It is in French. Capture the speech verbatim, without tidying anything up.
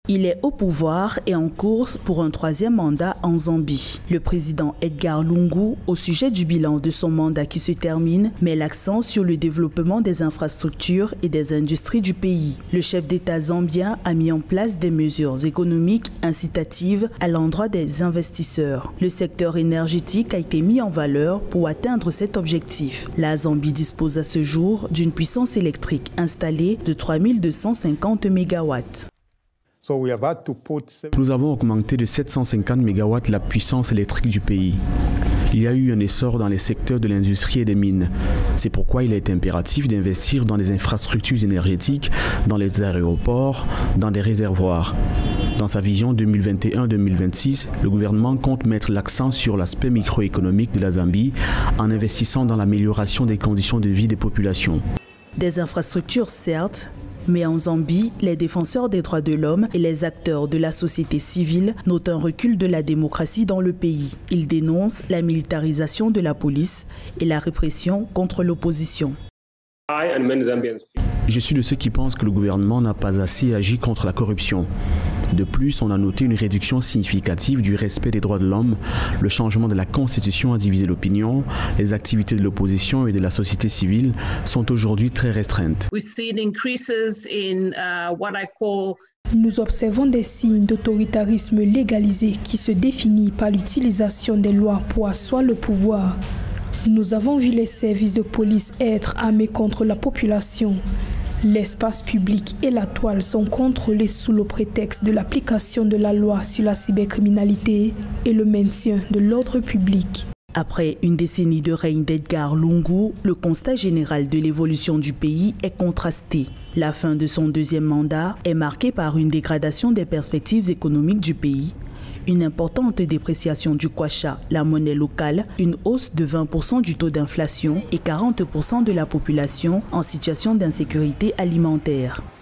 Il est au pouvoir et en course pour un troisième mandat en Zambie. Le président Edgar Lungu, au sujet du bilan de son mandat qui se termine, met l'accent sur le développement des infrastructures et des industries du pays. Le chef d'État zambien a mis en place des mesures économiques incitatives à l'endroit des investisseurs. Le secteur énergétique a été mis en valeur pour atteindre cet objectif. La Zambie dispose à ce jour d'une puissance électrique installée de trois mille deux cent cinquante mégawatts. Nous avons augmenté de sept cent cinquante mégawatts la puissance électrique du pays. Il y a eu un essor dans les secteurs de l'industrie et des mines. C'est pourquoi il est impératif d'investir dans les infrastructures énergétiques, dans les aéroports, dans des réservoirs. Dans sa vision deux mille vingt et un deux mille vingt-six, le gouvernement compte mettre l'accent sur l'aspect microéconomique de la Zambie en investissant dans l'amélioration des conditions de vie des populations. Des infrastructures certes, mais en Zambie, les défenseurs des droits de l'homme et les acteurs de la société civile notent un recul de la démocratie dans le pays. Ils dénoncent la militarisation de la police et la répression contre l'opposition. Je suis de ceux qui pensent que le gouvernement n'a pas assez agi contre la corruption. De plus, on a noté une réduction significative du respect des droits de l'homme. Le changement de la Constitution a divisé l'opinion. Les activités de l'opposition et de la société civile sont aujourd'hui très restreintes. Nous observons des signes d'autoritarisme légalisé qui se définit par l'utilisation des lois pour asseoir le pouvoir. Nous avons vu les services de police être armés contre la population. L'espace public et la toile sont contrôlés sous le prétexte de l'application de la loi sur la cybercriminalité et le maintien de l'ordre public. Après une décennie de règne d'Edgar Lungu, le constat général de l'évolution du pays est contrasté. La fin de son deuxième mandat est marquée par une dégradation des perspectives économiques du pays, une importante dépréciation du kwacha, la monnaie locale, une hausse de vingt pour cent du taux d'inflation et quarante pour cent de la population en situation d'insécurité alimentaire.